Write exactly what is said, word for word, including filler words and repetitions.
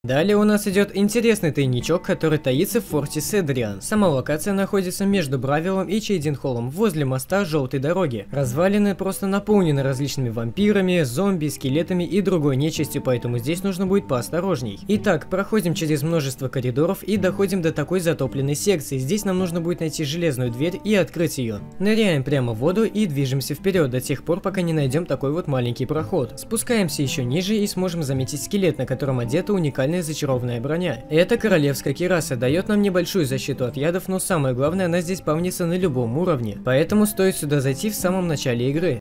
Далее у нас идет интересный тайничок, который таится в форте Седриан. Сама локация находится между Бравилом и Чейденхоллом, возле моста желтой дороги. Развалины просто наполнены различными вампирами, зомби, скелетами и другой нечистью, поэтому здесь нужно будет поосторожней. Итак, проходим через множество коридоров и доходим до такой затопленной секции. Здесь нам нужно будет найти железную дверь и открыть ее. Ныряем прямо в воду и движемся вперед до тех пор, пока не найдем такой вот маленький проход. Спускаемся еще ниже и сможем заметить скелет, на котором одета уникальная зачарованная броня. Это королевская кираса, дает нам небольшую защиту от ядов, но самое главное, она здесь павнится на любом уровне, поэтому стоит сюда зайти в самом начале игры.